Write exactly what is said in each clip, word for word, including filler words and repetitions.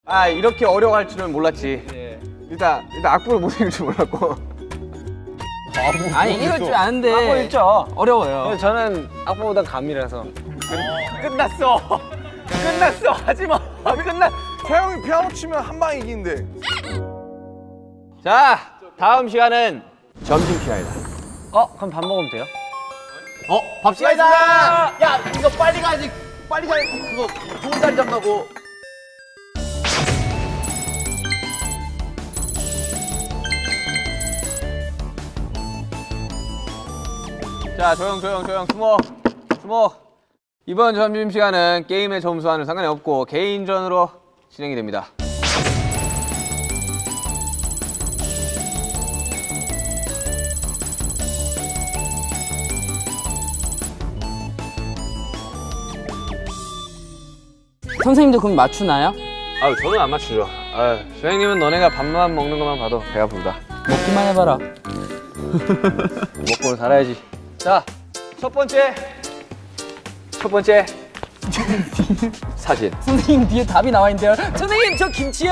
아 이렇게 어려워할 줄은 몰랐지. 예. 일단 일단 악보를 못 읽을 줄 몰랐고. 아니 이럴 줄 아는데 악보 읽죠. 어려워요. 저는 악보보다 감이라서. 끝났어. 끝났어. 하지마. 아, 끝나. 태영이 피아노 치면 한 방에 이기는데. 자 다음 시간은 점심 시간이다. 어 그럼 밥 먹으면 돼요? 어 밥 시간이다. 야 이거 빨리 가야지. 빨리 가야지. 그거 좋은 자리 잡다고. 자 조용 조용 조용 숨어 숨어. 이번 점심시간은 게임의 점수와는 상관이 없고 개인전으로 진행이 됩니다. 선생님도 그럼 맞추나요? 아유 저는 안 맞추죠. 아유 선생님은 너네가 밥만 먹는 것만 봐도 배가 부르다. 먹기만 해봐라. 먹고는 살아야지. 자, 첫 번째 첫 번째 사진. 선생님 뒤에 답이 나와 있는데요. 선생님 저 김치요.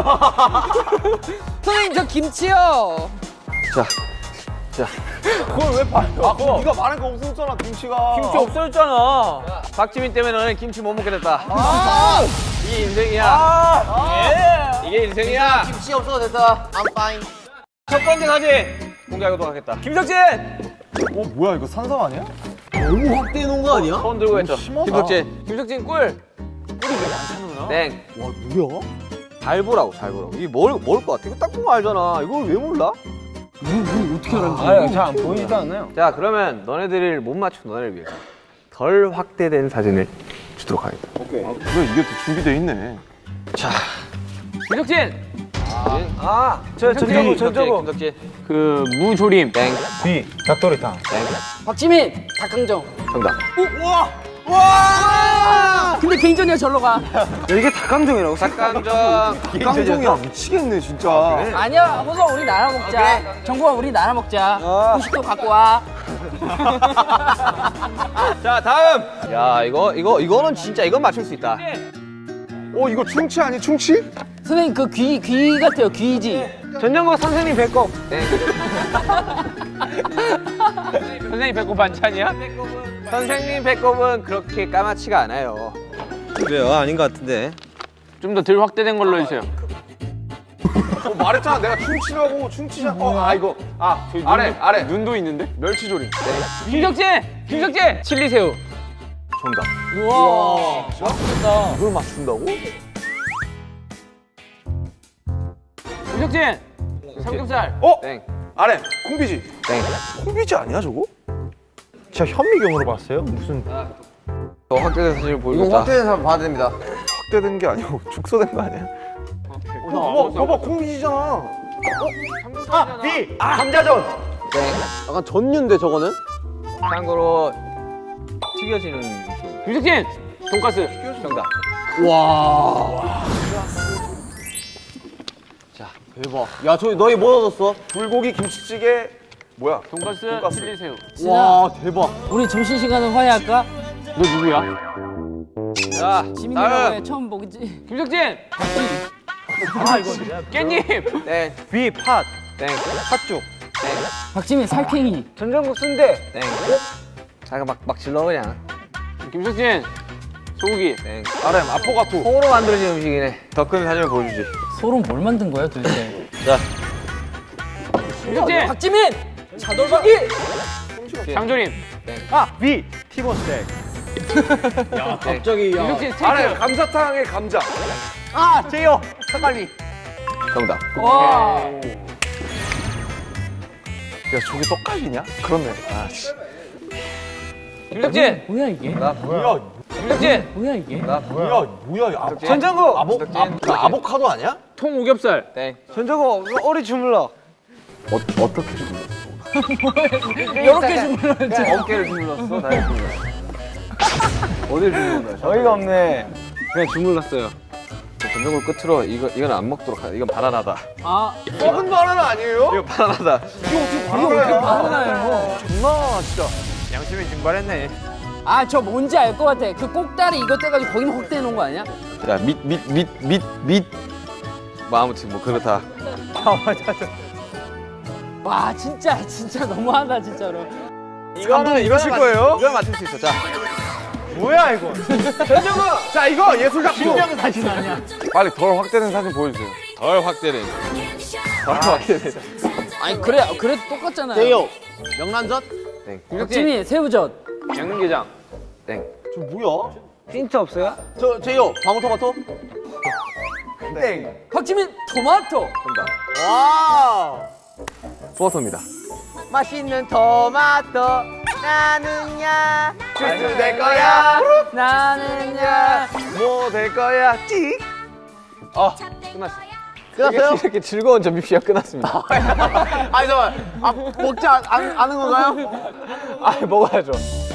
선생님 저 김치요. 자, 자. 그걸 왜 봐요? 아, 그럼 네가 말한 거 없어졌잖아, 김치가. 김치 없어졌잖아. 박지민 때문에 너는 김치 못 먹게 됐다. 아! 이게 인생이야. 아! 예. 이게 인생이야. 김치 없어도 됐다. I'm fine. 첫 번째 사진 공개하도록 하겠다. 김석진. 어, 뭐야, 이거 산삼 아니야? 너무 확대해 놓은 거 아니야? 손 들고 했죠. 심하다. 김석진. 김석진 꿀. 꿀이 왜 안 찾는구나. 땡. 와, 뭐야? 잘 보라고, 잘 보라고. 이게 뭘, 뭘 것 같아? 이거 딱 보면 알잖아. 이걸 왜 몰라? 뭐, 뭐 어떻게 알았지? 아, 잘안 보이지도 않나요? 자, 그러면 너네들을 못 맞춘 너네를 위해서 덜 확대된 사진을 주도록 하겠다. 오케이. 아, 그래, 이게 또 준비돼 있네. 자, 김석진. 아, 저, 저, 저거, 저, 저거. 김석진. 그 무조림. 땡. B, 닭도리탕. 땡. 박지민. 닭강정. 정답. 우와! 와! 근데 개인전이야 절로 가. 야, 이게 닭강정이라고? 닭강정. 닭강정이야, 미치겠네, 진짜. 아니야 호성 우리 나눠 먹자. 정국아 우리 나눠 먹자. 아. 후식도 갖고 와. 자, 다음. 야, 이거, 이거, 이거는 진짜 이건 맞출 수 있다. 어, 이거 충치 아니, 충치? 선생님 그 귀 귀 같아요 귀지. 전정국 선생님 배꼽. 땡. 선생님 배꼽 반찬이야? 선생님 배꼽은 그렇게 까맣지가 않아요. 그래요? 아닌 것 같은데. 좀 더 덜 확대된 걸로 해주세요. 어, 말했잖아, 내가 충치라고, 충치잖아. 어, 아, 이거. 아, 저기 아래, 눈도, 아래. 눈도 있는데? 멸치조림. 네. 김석진. 김석진. 칠리새우. 정답. 우와. 맞다. 이걸 맞춘다고? 김석진. 삼겹살. 어? 땡. 아래, 콩비지. 땡. 콩비지 아니야, 저거? 진짜 현미경으로 봤어요? 무슨 더 확대된 사진을 보여줬다. 이거 확대된 사람 봐야 됩니다. 확대된 게 아니고 축소된 거 아니야? 어, 봐봐, 봐봐, 콩비지잖아. 어? 아, B! 아, 감자전! 땡. 약간 전류인데 저거는? 참고로 튀겨지는 음식. 김석진. 돈가스. 정답. 와. 자, 대박. 야, 저기 너희 뭐 얻었어? 불고기 김치찌개 뭐야? 돈가스. 돈가스. 칠리새우. 와, 대박. 우리 점심 시간은 화해할까? 너 누구야? 자, 지민이라고 다음. 해. 처음 보겠지. 김석진. 아, 이거 깻잎. 땡. B, 팥, 땡. 팥죽. 땡. 박지민 살쾡이. 전전국 순대. 땡. 자가 막, 막 질러 그냥. 김석진. 소고기. 땡. 아렘, 아포가토. 콩으로 만들어진 음식이네. 더 큰 사진을 보여주지. 소름 뭘 만든 거야 도대체? 자. 김석진. 박지민. 자돌박이. 장조림. 아, B, 티본 스테이크. 땡. 갑자기 야. 김석진 스테이크. 아렘, 감사탕에 감자. 아 제요, 사갈비. 정답. 와. 야, 저게 떡갈비냐? 그렇네. 아, 씨. 김석진. 뭐야 이게? 나 뭐야? 김석진. 뭐야 이게? 나 뭐야? 뭐야? 아, 전정국. 아보, 아, 그 아보카도 아니야? 통오겹살. 땡. 전정국 어리 주물러. 어, 어떻게 주물러? 이렇게 주물렀지. 그냥 어깨를 주물렀어. 나 주물러. 어딜 주물렀나? 어이가 없네. 그냥 주물렀어요. 전정국 끝으로 이거 이건 안 먹도록 하자. 이건 바나나다. 아 썩은 바나나 아니에요? 이거 바나나다. 이거 어떻게 어떻게 바나나예요? 존나 진짜. 양심이 증발했네. 아 저 뭔지 알 것 같아. 그 꼭다리 이거 떼가지고 거기만 확대해 놓은 거 아니야? 자, 밑, 밑, 밑, 밑, 밑. 뭐 아무튼 뭐 그렇다. 와 진짜 진짜 너무한다 진짜로. 이거는 이러실 거예요? 이걸 맞출 수 있어. 자, 뭐야 이거? 전정아. 자 이거 예술 작품. 김정은 사진 아니야. 빨리 덜 확대된 사진 보여주세요. 덜 확대된. 덜 확대된. 아니 그래 그래도 똑같잖아요. 제이홉 명란젓? 땡. 박지민 새우젓. 양념게장. 땡. 저 뭐야? 힌트 없어요? 저 제이홉 방울토마토? 땡. 박지민 토마토. 정답. 와. 토마토입니다. 맛있는 토마토 나는야 주스 될 거야. 나는야. 뭐 될 거야? 찍. 어, 끝났어. 끝났어요? 이렇게 즐거운 점심시간 끝났습니다. 아니 잠깐 아, 먹지 않, 않, 않은 건가요? 아, 먹어야죠.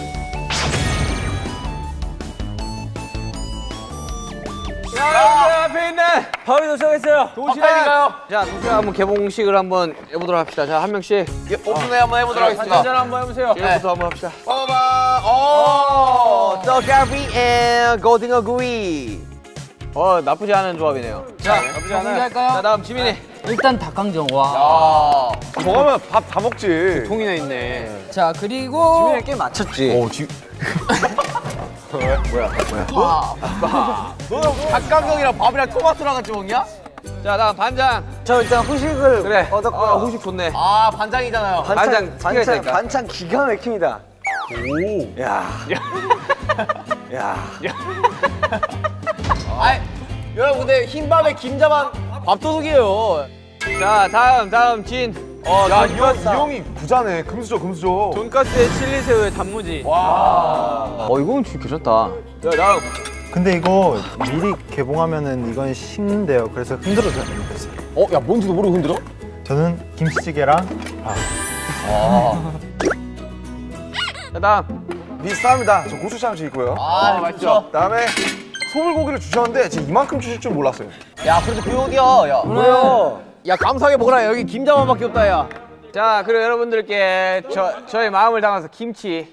여러분들 앞에 있는 밥이 도착했어요. 도시락인가요? 자, 도시락 한번 개봉식을 한번 해보도록 합시다. 자, 한 명씩. 예, 오픈해 한번 해보도록 하겠습니다. 한잔 한번 해보세요. 지금부터 한번 합시다. 봐봐 오 떡갈비 앤 고등어 구이. 어, 나쁘지 않은 조합이네요. 자, 나쁘지 않아요. 공개할까요? 자, 다음 지민이. 일단 닭강정 와. 아 먹으면 밥 다 먹지. 통이나 있네. 자 그리고 지민이 꽤 맞췄지. 오 지. 너는 닭강정이랑 밥이랑 토마토랑 같이 먹냐? 자, 다음 반장. 저 일단 후식을 그래. 얻었고요. 어, 후식 좋네. 아 반장이잖아요. 반찬 특이가 반찬, 있다니까. 반찬 기가 막힙니다. 오. 야. 야. 아이 여러분 근데 흰밥에 김자반 밥도둑이에요. 자, 다음, 다음 진. 어, 야, 이, 형, 돈가스. 이 형이 부자네. 금수저, 금수저. 돈가스에 칠리새우에 단무지. 와. 어, 이건 진짜 괜찮다. 자, 다음. 근데 이거 미리 개봉하면은 이건 식는데요. 그래서 흔들어줘야 됩니다. 어, 야 뭔지도 모르고 흔들어? 저는 김치찌개랑 밥. 자, 다음. 비슷합니다. 저 고추장치 있고요. 아, 맞죠. 그다음에 소불고기를 주셨는데 제가 이만큼 주실 줄 몰랐어요. 야, 그래도 그 형이야. 야, 뭐요? 야, 감사하게 먹어라. 여기 김자반밖에 없다, 야. 자, 그리고 여러분들께 저, 저의 마음을 담아서 김치.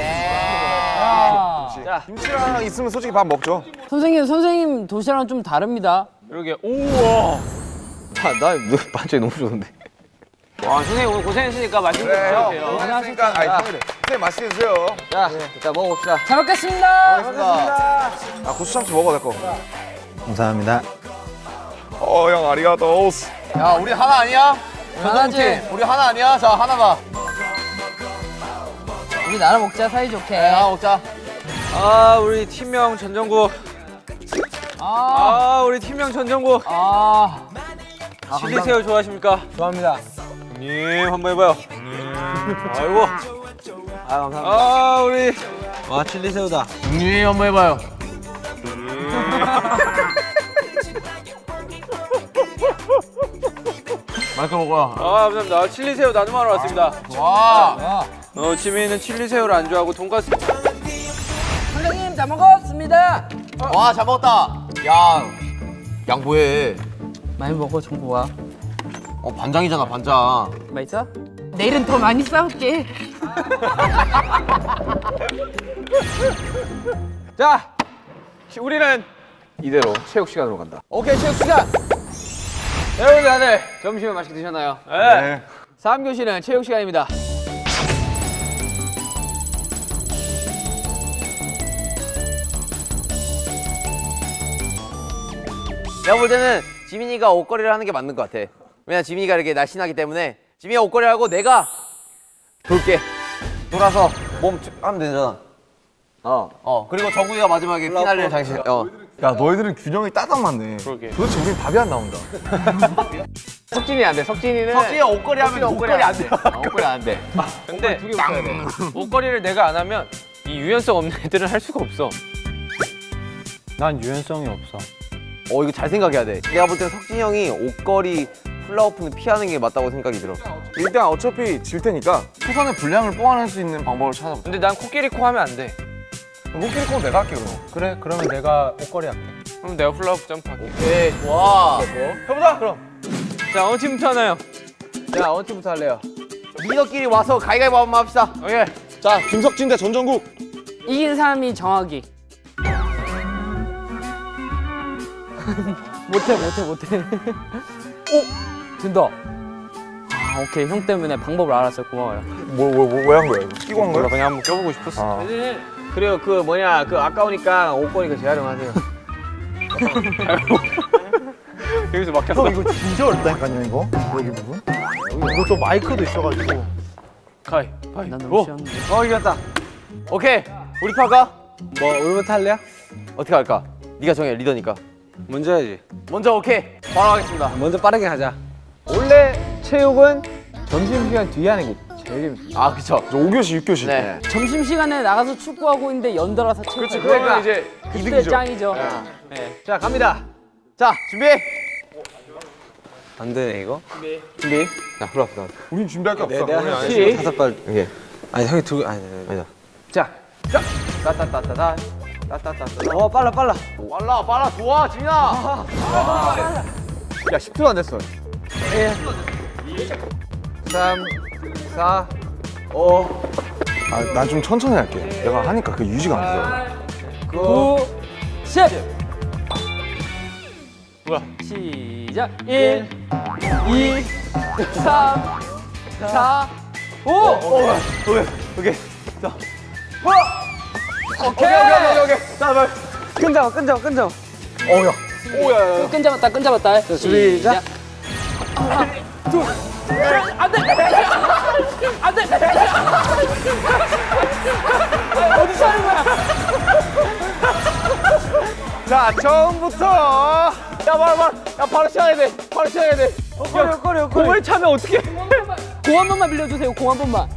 아. 자, 김치랑 있으면 솔직히 밥 먹죠. 선생님 선생님 도시락은 좀 다릅니다. 이렇게. 우와. 자, 나 너 반찬이 너무 좋은데. 와, 선생님 오늘 고생했으니까 맛있는 거 드셔도 돼요. 고생했으니까 아이 평일에. 선생님 맛있게 드세요. 자, 자, 먹어봅시다. 잘 먹겠습니다. 고맙습니다. 아 고추장치 먹어야 될 거. 감사합니다. 어, 형 아리가토스. 야, 우리 하나 아니야? 하나지. 전동팀, 우리 하나 아니야? 자, 하나가. 우리 나눠 먹자 사이좋게. 네, 하나 먹자. 아, 우리 팀명 전정국. 아. 아, 우리 팀명 전정국. 아. 칠리새우 좋아하십니까? 좋아합니다. 형님, 한번 해봐요. 아이고. 아, 감사합니다. 아, 우리. 와, 칠리새우다. 형님, 한번 해봐요. 맛있게 먹어요. 아, 감사합니다. 칠리새우 나눔하러 왔습니다. 와. 어, 지민이는 칠리새우를 안 좋아하고 돈가스. 선생님 다 먹었습니다. 와, 잘 먹었다. 야, 양보해. 많이 먹어 정보와. 어, 반장이잖아, 반장. 맛있어? 내일은 더 많이 싸울게. 자, 우리는 이대로 체육 시간으로 간다. 오케이, 체육 시간. 여러분 다들 점심을 맛있게 드셨나요? 네. 삼 교시는 체육 시간입니다. 내가 볼 때는 지민이가 옷걸이를 하는 게 맞는 것 같아. 왜냐면 지민이가 이렇게 날씬하기 때문에 지민이가 옷걸이를 하고 내가 돌게. 돌아서 몸 쭉 하면 되잖아. 어. 어, 그리고 정국이가 마지막에 피날레 장식. 어. 야 너희들은 균형이 따닥 맞네. 그러게. 도대체 우린 밥이 안 나온다. 석진이 안 돼. 석진이는 석진이가 옷걸이 하면 옷걸이 안 돼. 어, 옷걸이 안 돼. 근데 두개 붙여야 돼. 옷걸이를 내가 안 하면 이 유연성 없는 애들은 할 수가 없어. 난 유연성이 없어. 어, 이거 잘 생각해야 돼. 내가 볼 땐 석진이 형이 옷걸이 훌라후프는 피하는 게 맞다고 생각이 들어. 일단 어차피 질 테니까 초선의 분량을 보완할 수 있는 방법을 찾아보자. 근데 난 코끼리 코 하면 안 돼. 목소리 건 내가 할게 그럼. 그래, 그러면 내가 옷걸이 할게. 그럼 내가 훌라후프 점프할게. 오케이, 좋아. 해보자 그럼. 자, 어느 팀부터 하나요? 자, 어느 팀부터 할래요? 리더끼리 와서 가위가위보 한번 합시다. 오케이. 자 김석진 대 전정국. 이긴 사람이 정하기. 못해 못해 못해. 오 된다. 아 오케이 형 때문에 방법을 알았어요. 고마워요. 뭐뭐뭐 한 거야 이거? 끼고 한 거야? 그냥 한번 껴보고 싶었어. 아. 그리고 그 뭐냐 그 아까우니까 옷 거니까 재활용하세요. 여기서 막혔어. 이거 진짜 어렵다니까요 이거. 여기 부분. 이것도 마이크도 있어가지고. 가이. 난 너무 쉬웠는데. 어 이겼다. 오케이. 우리 파가 뭐 우리부터 할래요? 어떻게 할까? 네가 정해 리더니까. 먼저 해야지. 먼저 오케이. 바로 하겠습니다. 먼저 빠르게 하자. 원래 체육은 점심시간 뒤에 하는 게 제일 재밌어. 아 그쵸. 오 교시 육 교시. 네. 점심 시간에 나가서 축구하고 있는데 연달아서 체육. 그렇지. 그러니까 이제 그때 짱이죠. 자 갑니다. 자 준비. 안 되네 이거. 준비. 야 불러 불러. 우린 준비할 게 없어. 내가 한 시. 다섯 발. 이게. 아니 형이 두 아니 아니. 아니다. 자. 따따따따따. 따따따따. 어 빨라 빨라. 빨라 빨라 좋아 지민아. 야 십 초도 안 됐어. 삼, 사, 오, 아, 난 좀 천천히 할게. 내가 하니까 그 유지가 안 돼. 구, 십. 뭐야? 시작. 일, 이, 삼, 사, 오. 오케이 오케이. 오케이. 오케이. 오케이. 끈잡아 끈잡아 끈잡아. 어야. 끈, 끈 잡았다. 끈 잡았다. 시작. 하나, 둘, 안 돼. 안 돼. 어디서 하는 거야? 자 처음부터. 야 바로 바로. 야 바로 시작해야 돼. 바로 시작해야 돼. 꺼려 꺼려 꺼려. 공을 차면 어떡해? 공 한 번만 빌려주세요. 공 한 번만.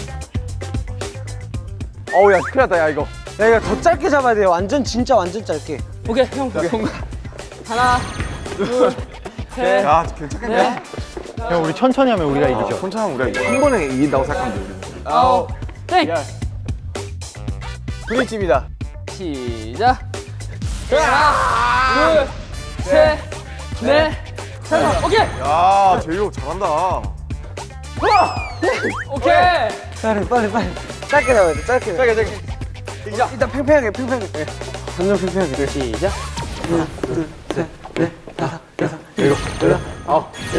어우 야 큰일 났다 야 이거. 야 이거 더 짧게 잡아야 돼요. 완전 진짜 완전 짧게. 오케이 형. 하나, 둘, 셋, 야 괜찮겠네. 넷, 형 우리 천천히 하면 우리가 이기죠. 천천히 하면 우리가 한 번에 이긴다고 생각하면 돼. 우리는. 아홉, 땡. 브릿집이다. 시작. 하나, 둘, 셋, 넷, 다섯. 오케이. 야 제이홉 잘한다. 오케이. 빨리 빨리 빨리. 짧게 잡아야 돼. 짧게. 짧게 짧게. 일단 일단 팽팽하게 팽팽하게. 네. 점점 팽팽하게. 시작.